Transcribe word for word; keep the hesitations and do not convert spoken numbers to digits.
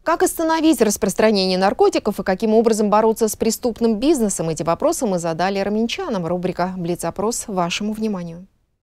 Как остановить распространение наркотиков и каким образом бороться с преступным бизнесом? Эти вопросы мы задали армянчанам. Рубрика «Блиц-опрос» вашему вниманию.